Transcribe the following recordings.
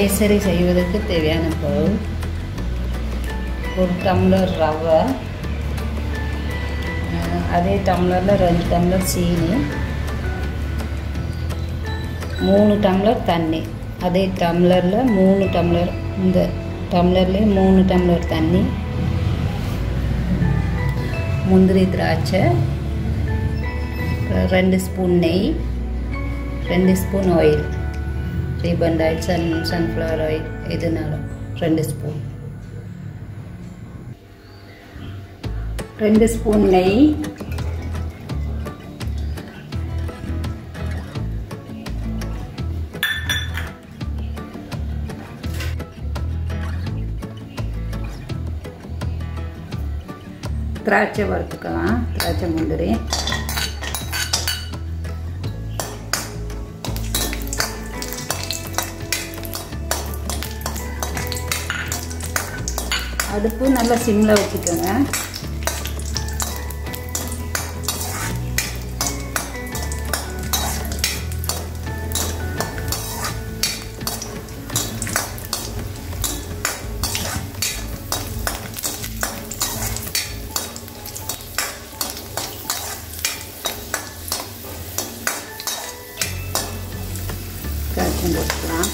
கேசரி செய்வதற்கு தேவையான பொருள்: ஒரு டம்ளர் ரவை, அதே டம்ளரில் 2 டம்ளர் சீனி, 3 டம்ளர் தண்ணி, அதே டம்ளரில் 3 டம்ளர், இந்த டம்ளர்லேயே 3 டம்ளர் தண்ணி, முந்திரி திராட்சை, 2 ஸ்பூன் நெய், 2 spoon oil, refined oil, sunflower oil எதுனாலும் 2 ஸ்பூன், 2 ஸ்பூன் நெய், திராட்சை வறுத்துக்கலாம், திராட்சை முந்திரி, அடுப்பு நல்லா சிம்மில் வச்சுக்கோங்க. திராட்சை போட்டுக்கலாம்.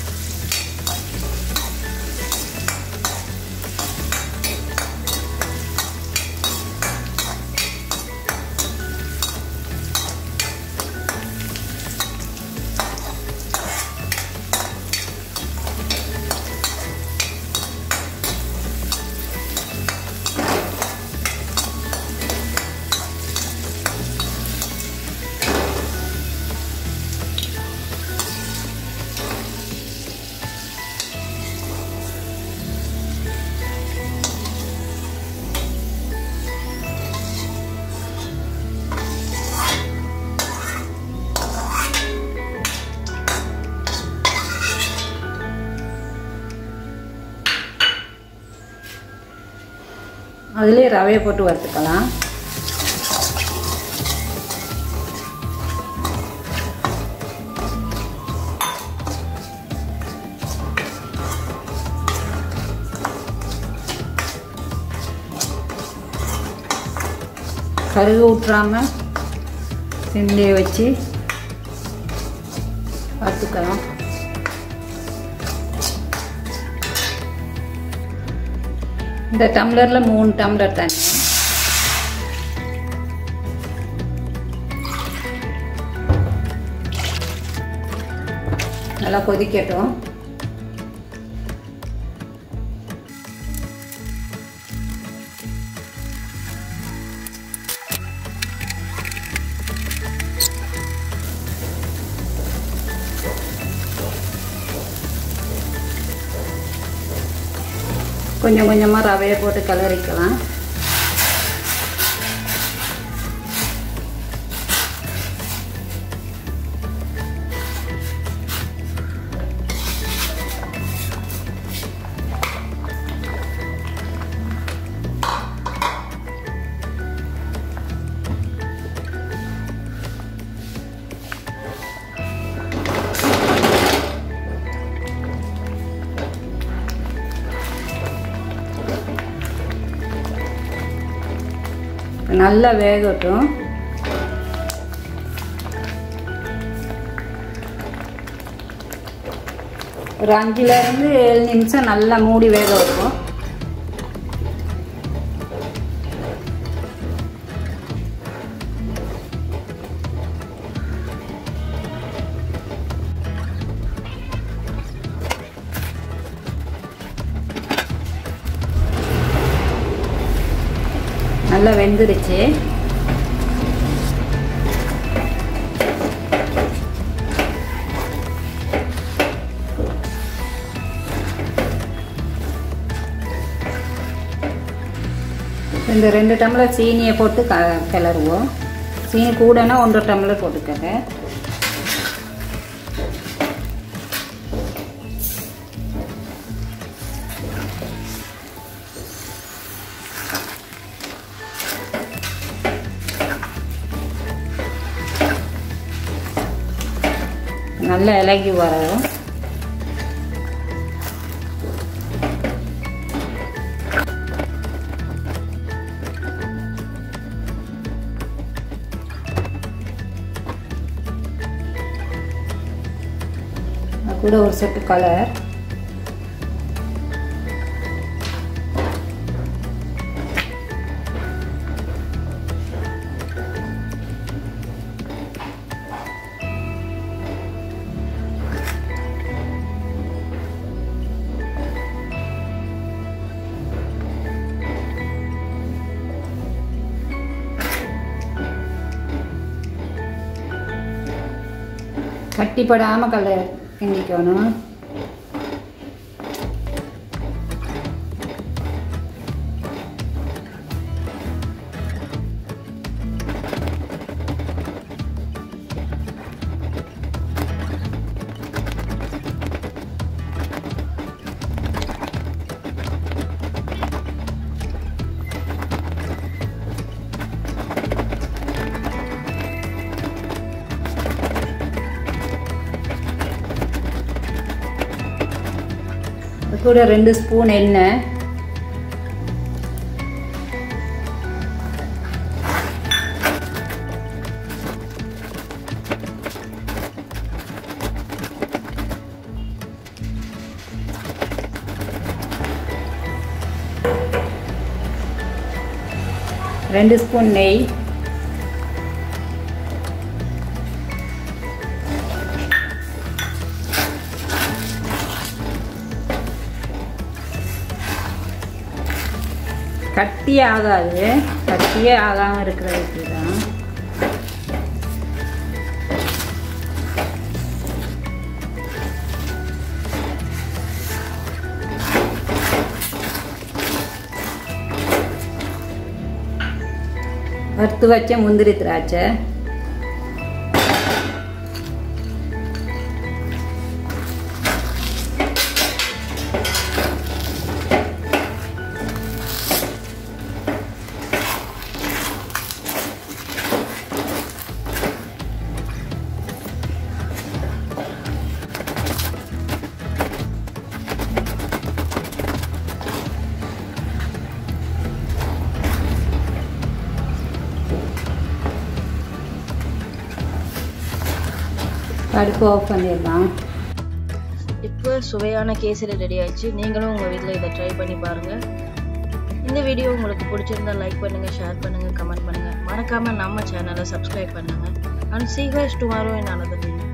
அதிலே ரவையை போட்டு வறுத்துக்கலாம். கருகு விட்டுறாமல் சிம்லேயே வச்சு வறுத்துக்கலாம். இந்த டம்ளரில் 3 டம்ளர் தண்ணி, நல்லா கொதிக்கட்டும். கொஞ்சம் கொஞ்சமாக ரவையை போட்டு கலரிக்கலாம். நல்லா வேகட்டும். ஒரு 5லேருந்து 7 நிமிஷம் நல்லா மூடி வேக வைப்போம். நல்லா வெந்துருச்சு. இந்த 2 டம்ளர் சீனியை போட்டு கிளறுவோம். சீனி கூடனா 1.5 டம்ளர் போட்டுக்கங்க. நல்லா இலகி வரும். கூட ஒரு சொட்டு கலர். கட்டிப்படாமல் கலர் கிண்டிக்கணும். கூட 2 ஸ்பூன் எண்ணெய். ரெண்டு ஸ்பூன் நெய். கட்டியே ஆகாது, கட்டியே ஆகாமல் இருக்கிறதுக்கு தான். வறுத்து வச்ச முந்திரி திராட்சை, அடுப்பு ஆஃப் பண்ணிடலாம். இப்போ சுவையான கேசரி ரெடி ஆயிடுச்சு. நீங்களும் உங்கள் வீட்டில் இதை ட்ரை பண்ணி பாருங்கள். இந்த வீடியோ உங்களுக்கு பிடிச்சிருந்தா லைக் பண்ணுங்கள், ஷேர் பண்ணுங்கள், கமெண்ட் பண்ணுங்கள். மறக்காமல் நம்ம சேனலை சப்ஸ்கிரைப் பண்ணுங்கள். And see you guys tomorrow in another video.